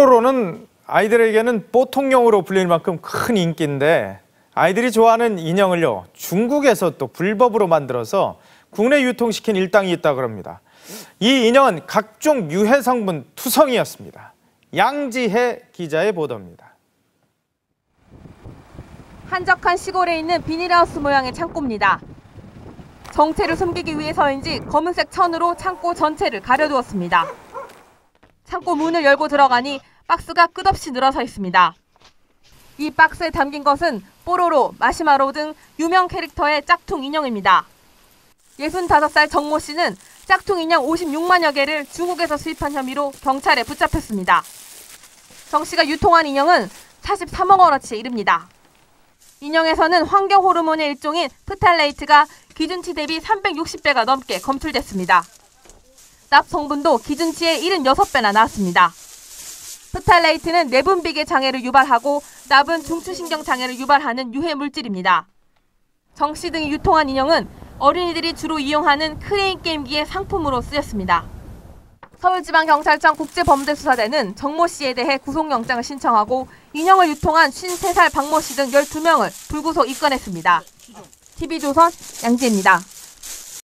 뽀로로는 아이들에게는 뽀통령으로 불릴 만큼 큰 인기인데 아이들이 좋아하는 인형을요, 중국에서 또 불법으로 만들어서 국내 유통시킨 일당이 있다고 합니다. 이 인형은 각종 유해 성분 투성이었습니다. 양지혜 기자의 보도입니다. 한적한 시골에 있는 비닐하우스 모양의 창고입니다. 정체를 숨기기 위해서인지 검은색 천으로 창고 전체를 가려두었습니다. 창고 문을 열고 들어가니 박스가 끝없이 늘어서 있습니다. 이 박스에 담긴 것은 뽀로로, 마시마로우 등 유명 캐릭터의 짝퉁 인형입니다. 65살 정모 씨는 짝퉁 인형 56만여 개를 중국에서 수입한 혐의로 경찰에 붙잡혔습니다. 정 씨가 유통한 인형은 43억 원어치에 이릅니다. 인형에서는 환경 호르몬의 일종인 프탈레이트가 기준치 대비 360배가 넘게 검출됐습니다. 납 성분도 기준치의 76배나 나왔습니다. 프탈레이트는 내분비계 장애를 유발하고 납은 중추신경 장애를 유발하는 유해 물질입니다. 정 씨 등이 유통한 인형은 어린이들이 주로 이용하는 크레인 게임기의 상품으로 쓰였습니다. 서울지방경찰청 국제범죄수사대는 정모 씨에 대해 구속영장을 신청하고 인형을 유통한 53살 박모 씨 등 12명을 불구속 입건했습니다. TV조선 양지혜입니다.